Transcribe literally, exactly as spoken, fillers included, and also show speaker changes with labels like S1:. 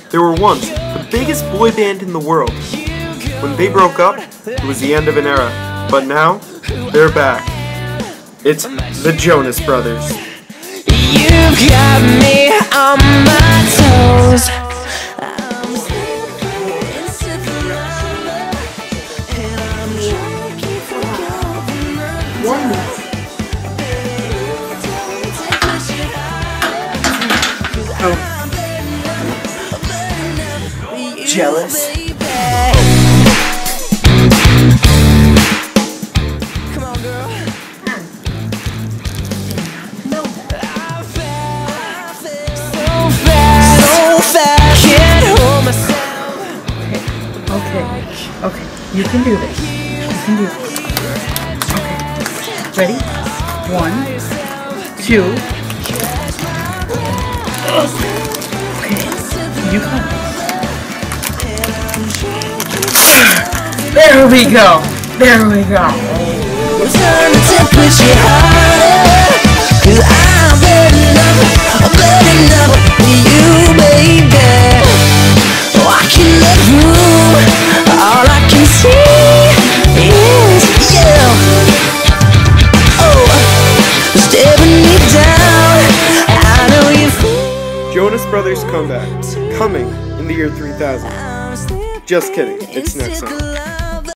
S1: They were once the biggest boy band in the world. When they broke up, it was the end of an era. But now, they're back. It's the Jonas Brothers.
S2: You've got me on my toes.
S3: One minute. Oh. Jealous?
S2: Come on, girl.
S3: No.
S2: So fast, so fast. Can't hold myself.
S3: Okay. Okay. You can do this. You can do this. Okay. Ready? One, two. Okay. You got this. There we go. There we go.
S2: Turn the temperature higher, 'cause I'm bad enough, I'm bad enough for you, baby. Oh, I can let you, all I can see is you. Oh, staring me down, I know you feel.
S1: Jonas Brothers Comeback, coming in the year three thousand. Just kidding, it's next summer.